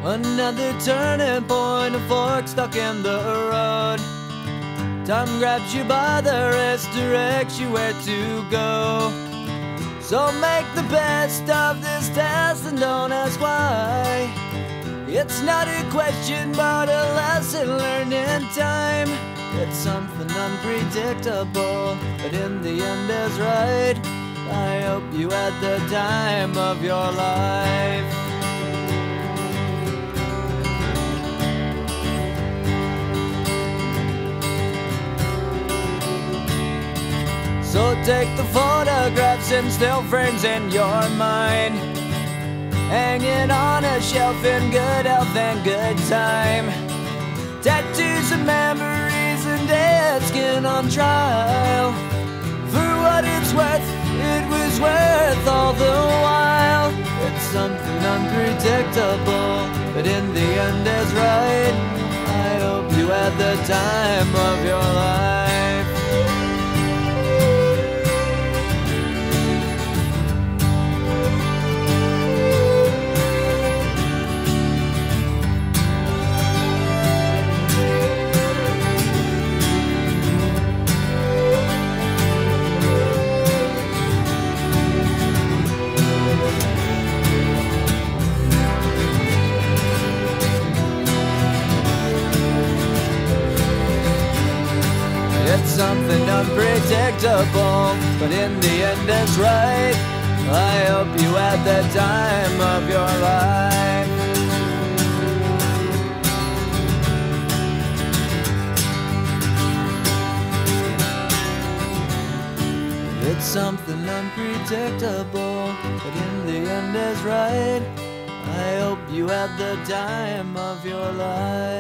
Another turning point, a fork stuck in the road. Time grabs you by the wrist, directs you where to go. So make the best of this test and don't ask why. It's not a question but a lesson learned in time. It's something unpredictable, but in the end is right. I hope you had the time of your life. So take the photographs and still frames in your mind, hanging on a shelf in good health and good time. Tattoos and memories and dead skin on trial. For what it's worth, it was worth all the while. It's something unpredictable, but in the end is right. I hope you had the time of your life. It's something unpredictable, but in the end it's right. I hope you had the time of your life. It's something unpredictable, but in the end is right. I hope you had the time of your life.